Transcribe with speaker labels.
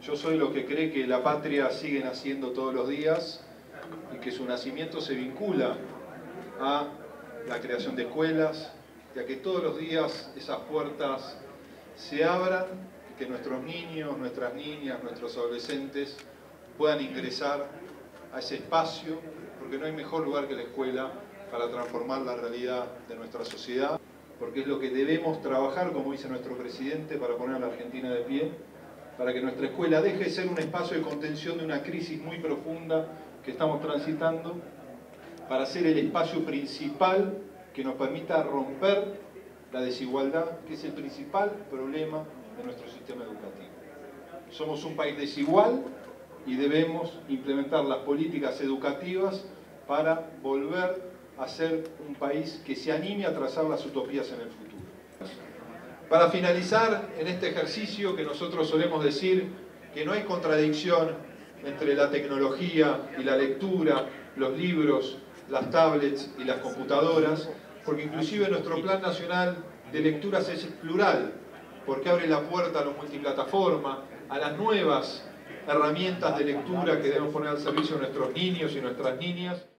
Speaker 1: Yo soy lo que cree que la patria sigue naciendo todos los días y que su nacimiento se vincula a la creación de escuelas y a que todos los días esas puertas se abran y que nuestros niños, nuestras niñas, nuestros adolescentes puedan ingresar a ese espacio, porque no hay mejor lugar que la escuela para transformar la realidad de nuestra sociedad, porque es lo que debemos trabajar, como dice nuestro presidente, para poner a la Argentina de pie, para que nuestra escuela deje de ser un espacio de contención de una crisis muy profunda que estamos transitando, para ser el espacio principal que nos permita romper la desigualdad, que es el principal problema de nuestro sistema educativo. Somos un país desigual y debemos implementar las políticas educativas para volver a ser un país que se anime a trazar las utopías en el futuro. Para finalizar, en este ejercicio que nosotros solemos decir que no hay contradicción entre la tecnología y la lectura, los libros, las tablets y las computadoras, porque inclusive nuestro Plan Nacional de Lecturas es plural, porque abre la puerta a la multiplataforma, a las nuevas herramientas de lectura que debemos poner al servicio de nuestros niños y nuestras niñas.